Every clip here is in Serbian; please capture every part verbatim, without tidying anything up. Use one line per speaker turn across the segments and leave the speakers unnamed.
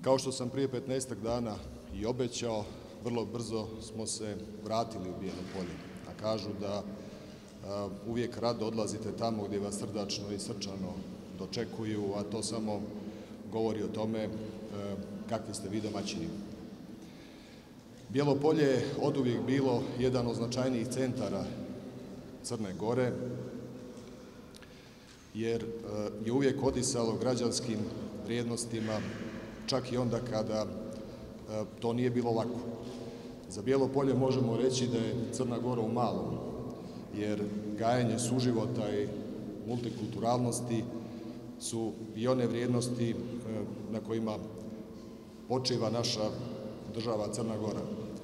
Kao što sam prije petnaestak dana i obećao, vrlo brzo smo se vratili u Bijelo Polje. A kažu da a, uvijek rado odlazite tamo gdje vas srdačno i srčano dočekuju, a to samo govori o tome a, kakvi ste vi domaćini. Bijelo Polje je oduvijek bilo jedan od značajnijih centara Crne Gore, jer je uvijek odisalo građanskim vrijednostima, čak i onda kada to nije bilo lako. Za Bijelo Polje možemo reći da je Crna Gora u malom, jer gajenje suživota i multikulturalnosti su i one vrijednosti na kojima počiva naša država Crna Gora.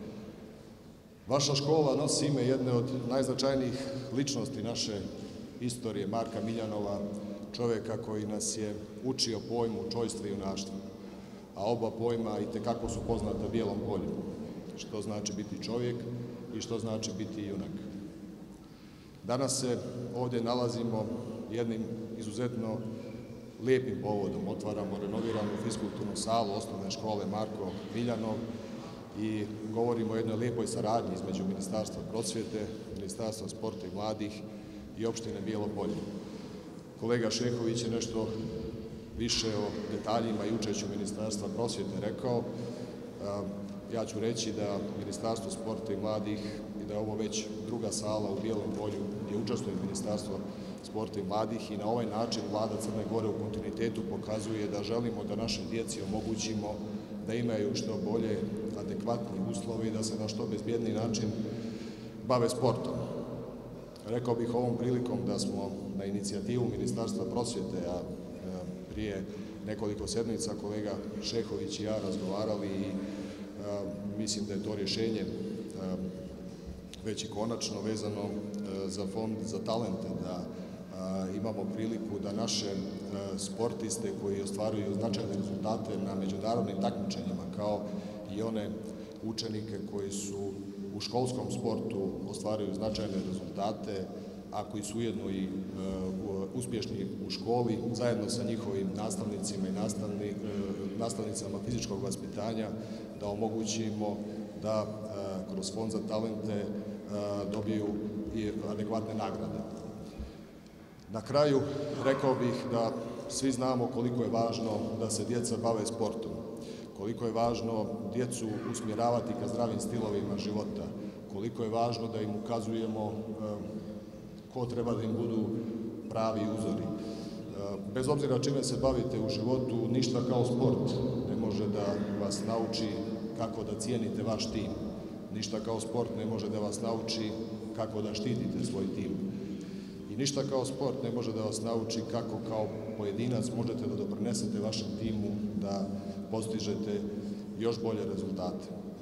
Vaša škola nosi ime jedne od najznačajnijih ličnosti naše istorije, Marka Miljanova, čovjeka koji nas je učio pojmu čojstva i junaštva, a oba pojma itekako su poznata Bijelom Polju, što znači biti čovjek i što znači biti junak. Danas se ovdje nalazimo jednim izuzetno lijepim povodom. Otvaramo renoviranu fiskulturnu salu osnovne škole Marko Miljanov i govorimo o jednoj lijepoj saradnji između Ministarstva prosvjete, Ministarstva sporta i mladih i opštine Bijelo Polje. Kolega Šehović je nešto više o detaljima i učešću Ministarstva prosvjete rekao. Ja ću reći da Ministarstvo sporta i mladih i da je ovo već druga sala u Bijelom Polju gdje učestvuje Ministarstvo sporta i mladih i na ovaj način Vlada Crne Gore u kontinuitetu pokazuje da želimo da našoj djeci omogućimo da imaju što bolje, adekvatni uslovi i da se na što bezbjedniji način bave sportom. Rekao bih ovom prilikom da smo na inicijativu Ministarstva prosvjete, a prije nekoliko sedmica kolega Šehović i ja razgovarali i mislim da je to rješenje već i konačno vezano za fond za talente, da imamo priliku da naše sportiste koji ostvaruju značajne rezultate na međunarodnim takmičenjima, kao i one učenike koji su u školskom sportu ostvaruju značajne rezultate, a koji su ujedno i uspješni u školi, zajedno sa njihovim nastavnicima i nastavni, nastavnicama fizičkog vaspitanja, da omogućimo da kroz fond za talente dobiju i adekvatne nagrade. Na kraju rekao bih da svi znamo koliko je važno da se djeca bave sportom, koliko je važno djecu usmjeravati ka zdravim stilovima života, koliko je važno da im ukazujemo ko treba da im budu pravi uzori. Bez obzira čime se bavite u životu, ništa kao sport ne može da vas nauči kako da cijenite vaš tim. Ništa kao sport ne može da vas nauči kako da štitite svoj tim. I ništa kao sport ne može da vas nauči kako kao pojedinac možete da doprinesete vašem timu da postižete još bolje rezultate.